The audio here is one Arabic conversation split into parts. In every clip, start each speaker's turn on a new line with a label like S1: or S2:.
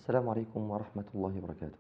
S1: السلام عليكم ورحمة الله وبركاته.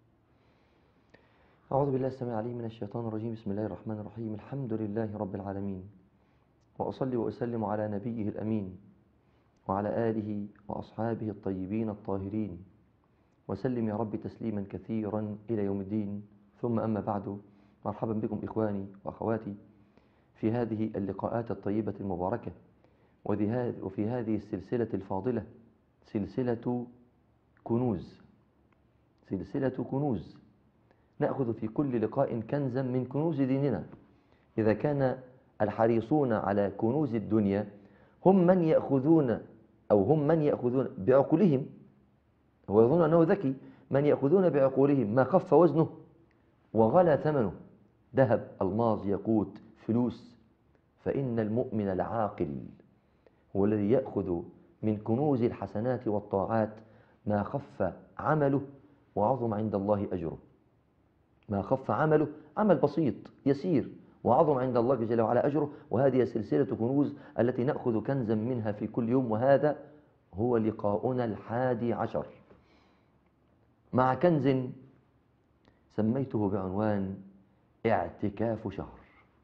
S1: أعوذ بالله السميع العليم من الشيطان الرجيم. بسم الله الرحمن الرحيم. الحمد لله رب العالمين، وأصلي وأسلم على نبيه الأمين وعلى آله وأصحابه الطيبين الطاهرين، وسلم يا رب تسليما كثيرا إلى يوم الدين. ثم أما بعد، مرحبا بكم إخواني وأخواتي في هذه اللقاءات الطيبة المباركة، وفي هذه السلسلة الفاضلة، سلسلة كنوز. سلسلة كنوز، نأخذ في كل لقاء كنزا من كنوز ديننا. إذا كان الحريصون على كنوز الدنيا هم من يأخذون بعقولهم، هو يظن أنه ذكي، من يأخذون بعقولهم ما خف وزنه وغلى ثمنه، ذهب، ألماظ، ياقوت، فلوس. فإن المؤمن العاقل هو الذي يأخذ من كنوز الحسنات والطاعات ما خف عمله وعظم عند الله أجره. ما خف عمله، عمل بسيط يسير، وعظم عند الله جل وعلا أجره. وهذه سلسلة كنوز التي نأخذ كنزا منها في كل يوم، وهذا هو لقاؤنا 11 مع كنز سميته بعنوان اعتكاف شهر.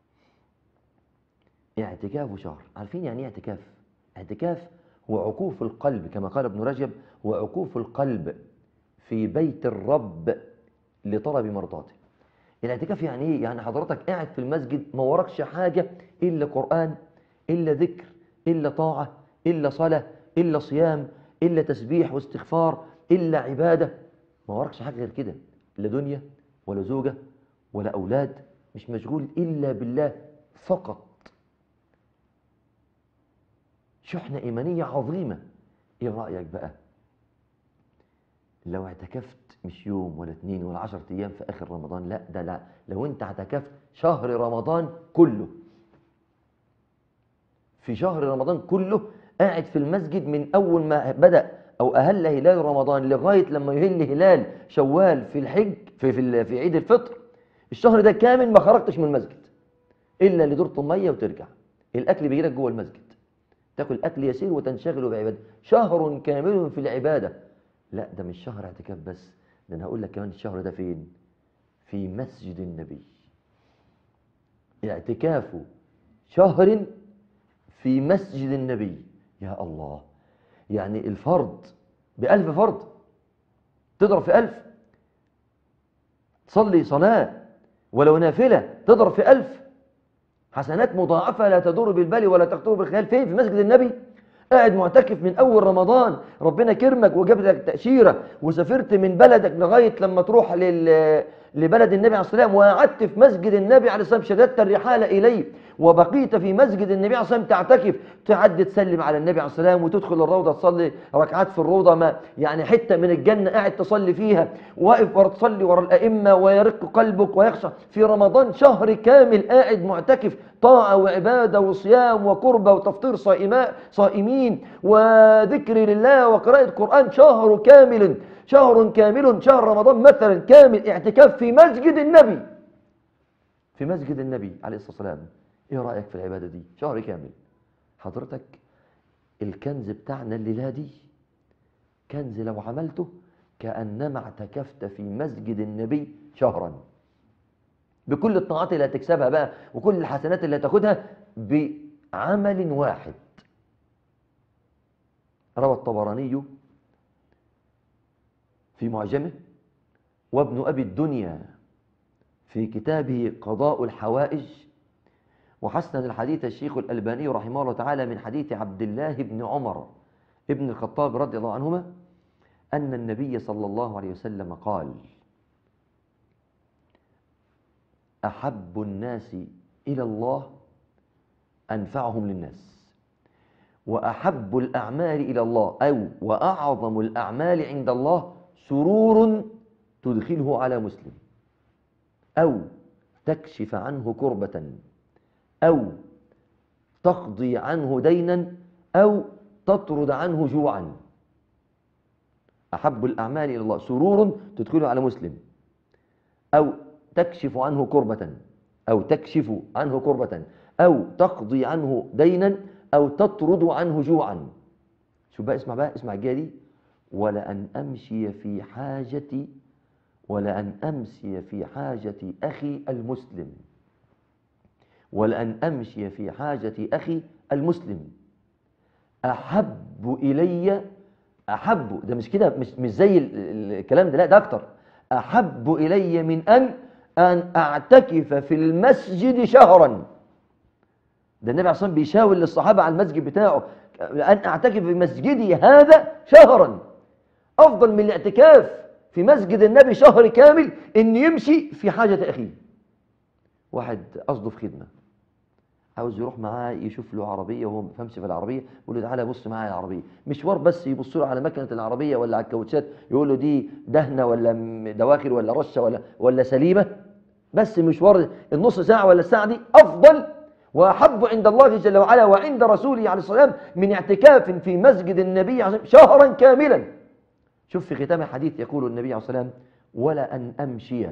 S1: اعتكاف شهر، عارفين يعني ايه اعتكاف؟ اعتكاف هو عكوف القلب، كما قال ابن رجب، هو عكوف القلب في بيت الرب لطلب مرضاته. الاعتكاف يعني ايه؟ يعني حضرتك قاعد في المسجد ما وراكش حاجة إلا قرآن، إلا ذكر، إلا طاعة، إلا صلاة، إلا صيام، إلا تسبيح واستغفار، إلا عبادة. ما وراكش حاجة غير كده، لا دنيا ولا زوجة ولا أولاد، مش مشغول إلا بالله فقط. شحنة إيمانية عظيمة. إيه رأيك بقى لو اعتكفت مش يوم ولا 2 ولا 10 أيام في آخر رمضان؟ لا، لو أنت اعتكفت شهر رمضان كله، في شهر رمضان كله قاعد في المسجد من أول ما بدأ أو أهل هلال رمضان لغاية لما يهل هلال شوال في الحج في عيد الفطر، الشهر ده كامل ما خرجتش من المسجد إلا لدورة المية وترجع. الأكل بيجيلك جوه المسجد، تاكل أكل يسير وتنشغل بعبادة. شهر كامل في العبادة. لا، ده مش شهر اعتكاف بس، ده أنا هقول لك كمان الشهر ده فين؟ في مسجد النبي. اعتكاف شهر في مسجد النبي. يا الله، يعني الفرض ب1000 فرض، تضرب في 1000. تصلي صلاة ولو نافلة تضرب في 1000. حسنات مضاعفة لا تدور بالبال ولا تخطر بالخيال. فين؟ في مسجد النبي. قاعد معتكف من أول رمضان، ربنا كرمك وجاب لك تأشيرة وسافرت من بلدك لغاية لما تروح لبلد النبي عليه الصلاة والسلام، وقعدت في مسجد النبي عليه الصلاة والسلام، شددت الرحال إليه وبقيت في مسجد النبي عليه الصلاة والسلام تعتكف، تعد تسلم على النبي عليه الصلاة والسلام وتدخل الروضة تصلي ركعات في الروضة، ما يعني حتة من الجنة قاعد تصلي فيها، واقف وتصلي ورا الأئمة ويرق قلبك ويخشع. في رمضان شهر كامل قاعد معتكف، طاعة وعبادة وصيام وقربة وتفطير صائمين وذكر لله وقراءة قرآن. شهر كامل، شهر رمضان مثلا كامل اعتكاف في مسجد النبي، في مسجد النبي عليه الصلاة والسلام. ايه رأيك في العبادة دي؟ شهر كامل. حضرتك الكنز بتاعنا الليلة دي كنز لو عملته كأنما اعتكفت في مسجد النبي شهرا، بكل الطاعات اللي هتكسبها بقى وكل الحسنات اللي هتاخدها بعمل واحد. روى الطبراني في معجمه، وابن أبي الدنيا في كتابه قضاء الحوائج، وحسن الحديث الشيخ الألباني رحمه الله تعالى من حديث عبد الله بن عمر ابن الخطاب رضي الله عنهما أن النبي صلى الله عليه وسلم قال: أحب الناس إلى الله أنفعهم للناس، وأحب الأعمال إلى الله أو وأعظم الأعمال عند الله سرور تدخله على مسلم، أو تكشف عنه كربة، أو تقضي عنه دينا، أو تطرد عنه جوعا. أحب الأعمال إلى الله سرور تدخله على مسلم، أو تكشف عنه كربة، أو تكشف عنه كربة، أو تقضي عنه دينا، أو تطرد عنه جوعا. شوف بقى، اسمع الجاية دي: ولأن أمشي في حاجتي، ولأن أمشي في حاجة أخي المسلم، ولأن أمشي في حاجة أخي المسلم أحب إلي. أحب ده مش كده، مش زي الكلام ده، لا ده أكتر. أحب إلي من أن أعتكف في المسجد شهرا. ده النبي عليه الصلاة والسلام بيشاور للصحابة على المسجد بتاعه، أن أعتكف في مسجدي هذا شهرا أفضل من الاعتكاف في مسجد النبي شهر كامل، إن يمشي في حاجة أخيه. واحد قصده في خدمة، عاوز يروح معاه يشوف له عربية وهو ما بيفهمش في العربية، يقول له تعالى بص معايا العربية. مشوار بس يبص له على مكنة العربية ولا على الكاوتشات، يقول له دي دهنة ولا دواخر ولا رشة ولا سليمة. بس مشوار النص ساعة ولا الساعة دي أفضل وأحب عند الله جل وعلا وعند رسوله عليه الصلاة والسلام من اعتكاف في مسجد النبي عليه الصلاة والسلام شهرا كاملا. شوف في ختام الحديث يقول النبي عليه الصلاة والسلام: ولا أن أمشي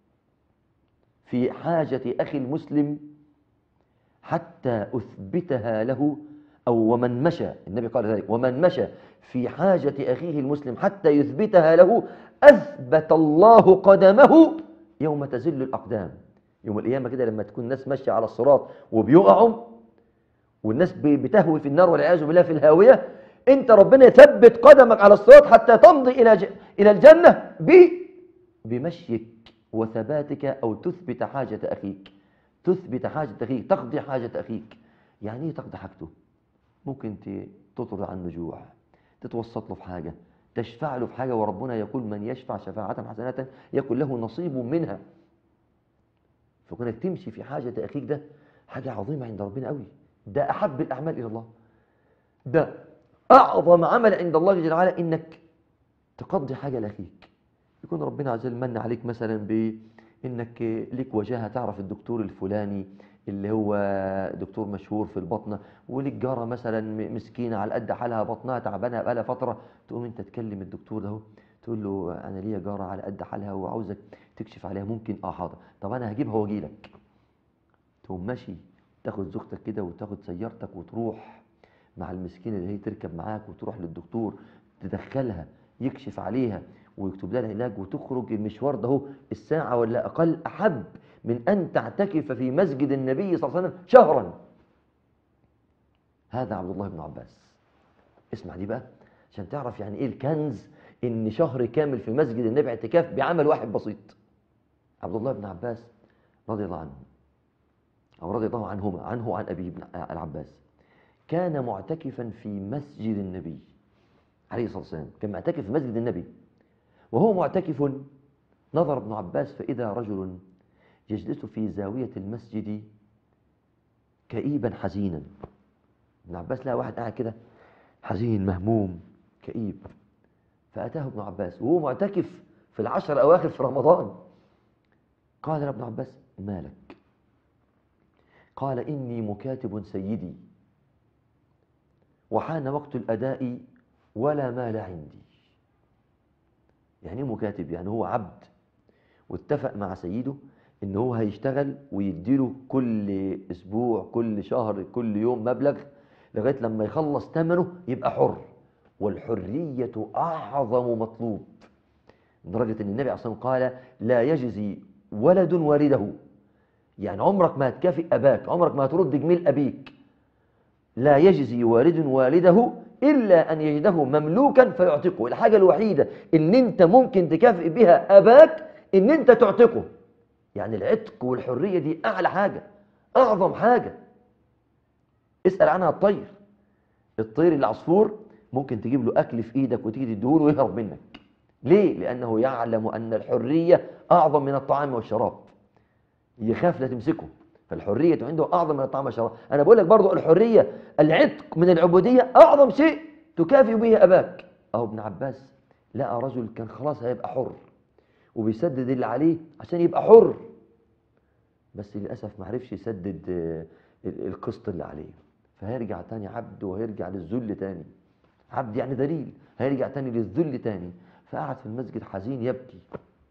S1: في حاجة أخي المسلم حتى أثبتها له، أو ومن مشى، النبي قال ذلك، ومن مشى في حاجة أخيه المسلم حتى يثبتها له أثبت الله قدمه يوم تزل الأقدام. يوم القيامة كده لما تكون الناس ماشية على الصراط وبيقعوا والناس بتهوي في النار والعياذ بالله في الهاوية، انت ربنا يثبت قدمك على الصراط حتى تمضي إلى الجنة بمشيك وثباتك، أو تثبت حاجة أخيك. تثبت حاجة أخيك، تقضي حاجة أخيك. يعني ايه تقضي حاجته؟ ممكن تطرد عنه جوع، تتوسط له في حاجة، تشفع له في حاجة، وربنا يقول: من يشفع شفاعة حسنة يكن له نصيب منها. فكونك تمشي في حاجة أخيك ده حاجة عظيمة عند ربنا قوي. ده أحب الأعمال إلى الله، ده أعظم عمل عند الله جل وعلا، إنك تقضي حاجة لأخيك. يكون ربنا عز وجل من عليك مثلا بإنك ليك وجاهة، تعرف الدكتور الفلاني اللي هو دكتور مشهور في البطنة، وليك جارة مثلا مسكينة على قد حالها، بطنها تعبانة بقالها فترة، تقوم انت تكلم الدكتور ده تقول له: انا ليا جارة على قد حالها وعاوزك تكشف عليها، ممكن؟ حاضر، طب انا هجيبها واجي لك. تقوم ماشي، تاخد زوجتك كده وتاخد سيارتك وتروح مع المسكينة اللي هي تركب معاك، وتروح للدكتور تدخلها يكشف عليها ويكتب لها العلاج، وتخرج المشوار ده هو الساعة ولا أقل، أحب من أن تعتكف في مسجد النبي صلى الله عليه وسلم شهرا. هذا عبد الله بن عباس. اسمع دي بقى عشان تعرف يعني إيه الكنز، إن شهر كامل في مسجد النبي اعتكاف بعمل واحد بسيط. عبد الله بن عباس رضي الله عنه، أو رضي الله عنه وعن أبيه بن العباس، كان معتكفا في مسجد النبي عليه الصلاة والسلام. كان معتكف في مسجد النبي، وهو معتكف نظر ابن عباس فإذا رجل يجلس في زاوية المسجد كئيبا حزينا. ابن عباس لقى واحد قاعد كده حزين مهموم كئيب، فأتاه ابن عباس وهو معتكف في العشر الأواخر في رمضان. قال ابن عباس: مالك؟ قال: إني مكاتب سيدي وحان وقت الأداء ولا مال عندي. يعني ايه مكاتب؟ يعني هو عبد واتفق مع سيده ان هو هيشتغل ويديله كل اسبوع كل شهر كل يوم مبلغ لغاية لما يخلص ثمنه يبقى حر. والحرية أعظم مطلوب، لدرجة ان النبي عليه الصلاة والسلام قال: لا يجزي ولد والده. يعني عمرك ما هتكافئ أباك، عمرك ما هترد جميل أبيك. لا يجزي والد والده إلا أن يجده مملوكا فيعتقه. الحاجة الوحيدة إن أنت ممكن تكافئ بها أباك إن أنت تعتقه. يعني العتق والحرية دي أعلى حاجة، أعظم حاجة. اسأل عنها الطير. الطير العصفور ممكن تجيب له أكل في إيدك وتيجي تديهوله ويهرب منك. ليه؟ لأنه يعلم أن الحرية أعظم من الطعام والشراب، يخاف لا تمسكه. فالحرية عنده أعظم من الطعام والشراب. أنا بقول لك برضو الحرية، العتق من العبودية أعظم شيء تكافئ به أباك. أهو ابن عباس لقى رجل كان خلاص هيبقى حر وبيسدد اللي عليه عشان يبقى حر، بس للأسف ما عرفش يسدد القسط اللي عليه، فهيرجع تاني عبد وهيرجع للذل تاني. عبد يعني ذليل، هيرجع تاني للذل تاني. فقعد في المسجد حزين يبكي.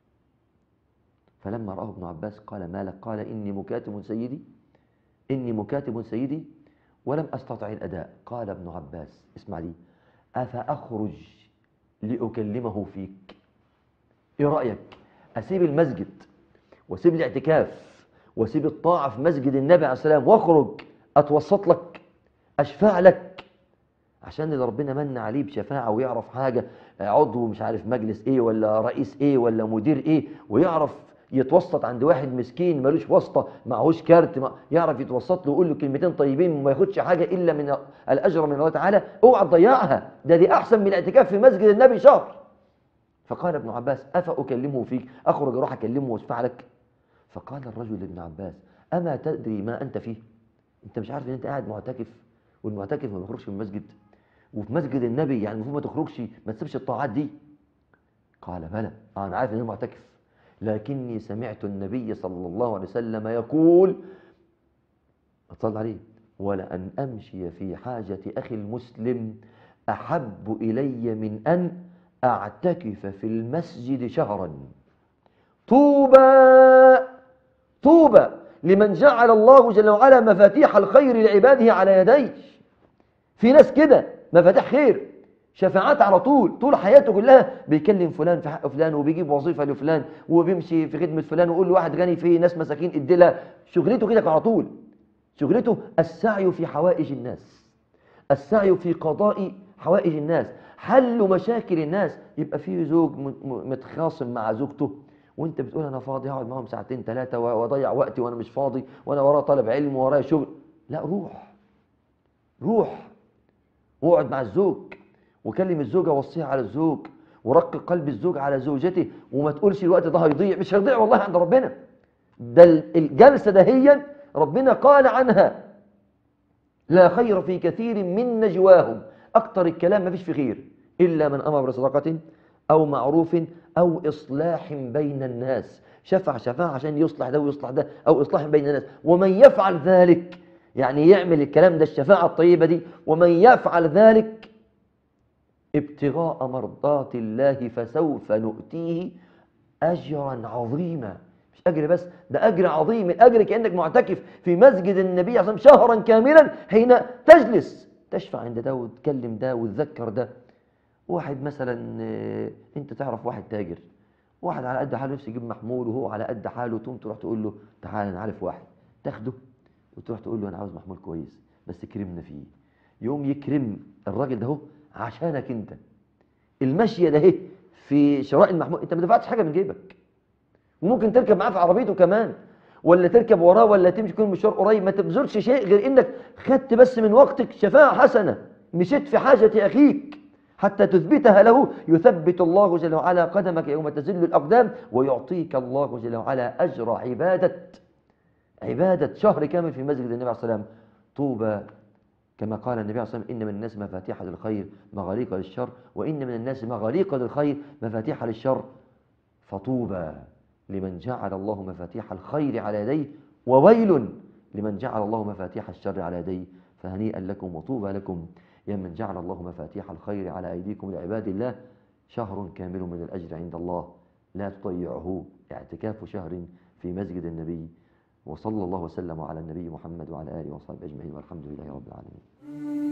S1: فلما رآه ابن عباس قال: مالك؟ قال: إني مكاتب سيدي، إني مكاتب سيدي ولم أستطع الأداء. قال ابن عباس: اسمع لي، أفأخرج لأكلمه فيك. إيه رأيك؟ أسيب المسجد وأسيب الاعتكاف وأسيب الطاعة في مسجد النبي عليه السلام وأخرج أتوسط لك، أشفع لك، عشان اللي ربنا من عليه بشفاعة ويعرف حاجة، عضو مش عارف مجلس إيه ولا رئيس إيه ولا مدير إيه، ويعرف يتوسط عند واحد مسكين ملوش واسطة معهوش كارت، يعرف يتوسط له ويقول له كلمتين طيبين وما ياخدش حاجة إلا من الأجر من الله تعالى. اوعى تضيعها، دي أحسن من الاعتكاف في مسجد النبي شهر. فقال ابن عباس أفأكلمه فيك؟ أخرج أروح أكلمه وأشفع لك؟ فقال الرجل لابن عباس أما تدري ما أنت فيه؟ أنت مش عارف أن أنت قاعد معتكف، والمعتكف ما بيخرجش من المسجد، وفي مسجد النبي يعني المفروض ما تخرجش، ما تسيبش الطاعات دي. قال بلى، أنا عارف أن أنا معتكف، لكني سمعت النبي صلى الله عليه وسلم يقول، صلى عليه، ولأن أمشي في حاجة أخي المسلم أحب إلي من أن أعتكف في المسجد شهرا. طوبى طوبى لمن جعل الله جل وعلا مفاتيح الخير لعباده على يديه. في ناس كده مفاتيح خير، شفاعات على طول، طول حياته كلها بيكلم فلان في حق فلان، وبيجيب وظيفة لفلان، وبيمشي في خدمة فلان، ويقول له واحد غني فيه ناس مساكين اديلها. شغلته كده على طول، شغلته السعي في حوائج الناس، السعي في قضاء حوائج الناس، حل مشاكل الناس. يبقى فيه زوج متخاصم مع زوجته، وانت بتقول انا فاضي هقعد معاهم ساعتين ثلاثة واضيع وقتي وانا مش فاضي وانا ورايا طالب علم ورايا شغل. لا، روح واقعد مع الزوج وكلم الزوجة، وصيها على الزوج، ورقق قلب الزوج على زوجته، وما تقولش الوقت ده هيضيع. مش هيضيع والله عند ربنا، ده الجلسة دهيا ربنا قال عنها لا خير في كثير من نجواهم. أكتر الكلام ما فيش في خير إلا من أمر بصدقة أو معروف أو إصلاح بين الناس. شفع عشان يصلح ده ويصلح ده، أو إصلاح بين الناس. ومن يفعل ذلك، يعني يعمل الكلام ده الشفاعة الطيبة دي، ومن يفعل ذلك ابتغاء مرضات الله فسوف نؤتيه أجرا عظيما. مش أجر بس، ده أجر عظيم. الأجر كأنك معتكف في مسجد النبي صلى الله عليه وسلم شهرا كاملا، حين تجلس تشفع عند ده وتكلم ده وتذكر ده. واحد مثلا انت تعرف واحد تاجر، واحد على قد حاله نفسه يجيب محمول وهو على قد حاله، تقوم تروح تقول له تعالى انا عارف واحد، تاخده وتروح تقول له انا عاوز محمول كويس بس كرمنا فيه. يوم يكرم الراجل ده هو عشانك انت. المشيه ده في شراء المحمول انت ما دفعتش حاجه من جيبك، وممكن تركب معاه في عربيته كمان، ولا تركب وراه، ولا تمشي كل مشوار قريب، ما تبذلش شيء غير انك خدت بس من وقتك شفاعة حسنة، مشيت في حاجة اخيك حتى تثبتها له. يثبت الله جل وعلا قدمك يوم تزل الاقدام، ويعطيك الله جل وعلا اجر عبادة شهر كامل في مسجد النبي عليه الصلاة والسلام. طوبى، كما قال النبي عليه الصلاة والسلام إن من الناس مفاتيح للخير مغاليق للشر، وإن من الناس مغاليق للخير مفاتيح للشر. فطوبى لمن جعل الله مفاتيح الخير على يديه، وويل لمن جعل الله مفاتيح الشر على يديه. فهنيئا لكم وطوبى لكم يا من جعل الله مفاتيح الخير على أيديكم لعباد الله. شهر كامل من الأجر عند الله لا تضيعه، اعتكاف شهر في مسجد النبي. وصلى الله وسلم على النبي محمد وعلى آله وصحبه أجمعين، والحمد لله رب العالمين.